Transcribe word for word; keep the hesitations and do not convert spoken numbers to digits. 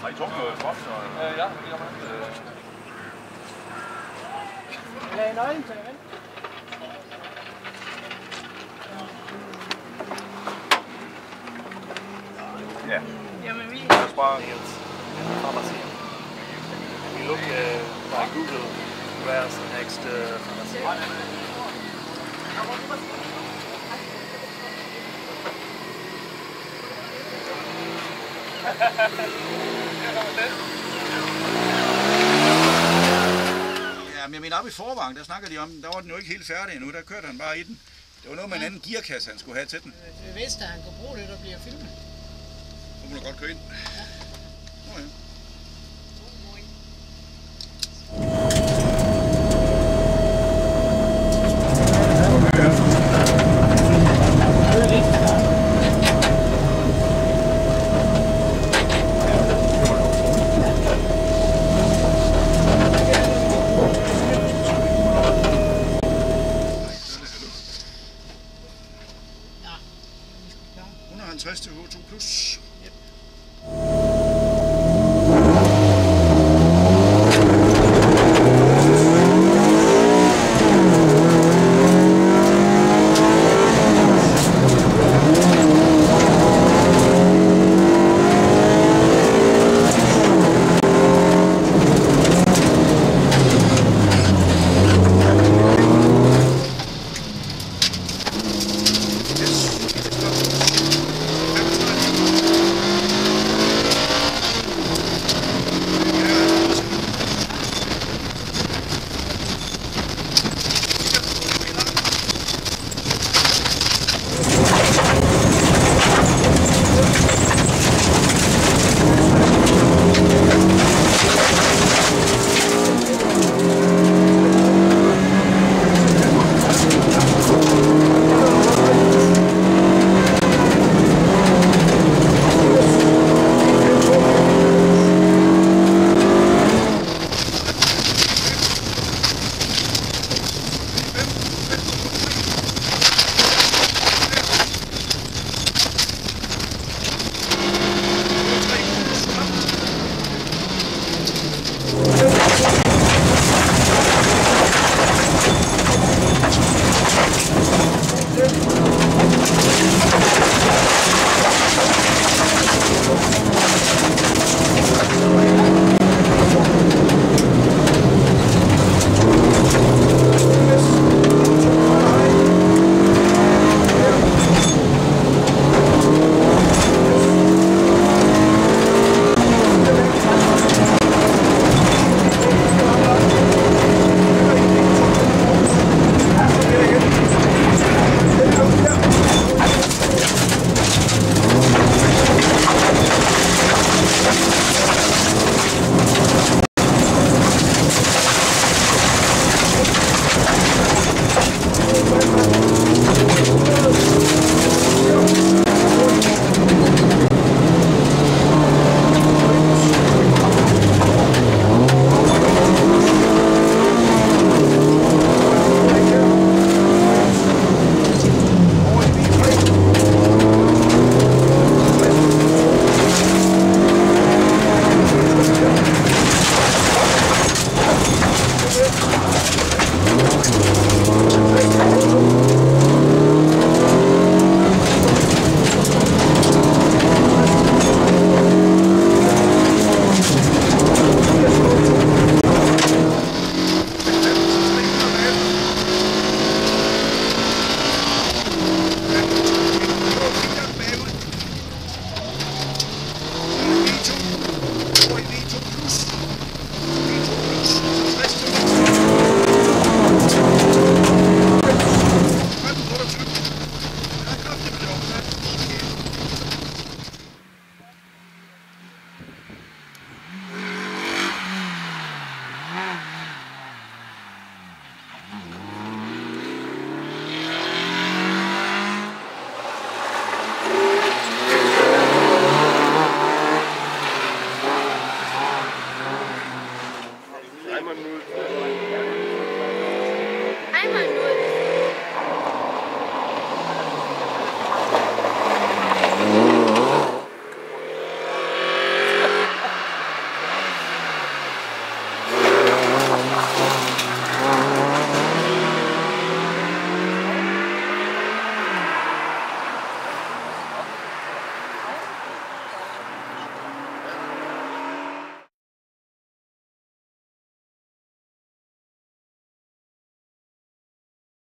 Har I trukket noget godt? Ja, ja. Lad nøglen til, vel? Ja. Jamen, vi... Lad os bare... Pharmacy. We look uh, by Google where's the next uh, pharmacy. Ja, men jeg mener, oppe i Forvang, der snakker de om, der var den jo ikke helt færdig endnu, der kørte han bare i den. Det var noget med en anden gearkasse, han skulle have til den. Det vidste, at han kunne bruge det, der bliver filmet. Så må du godt køre ind. Nå ja.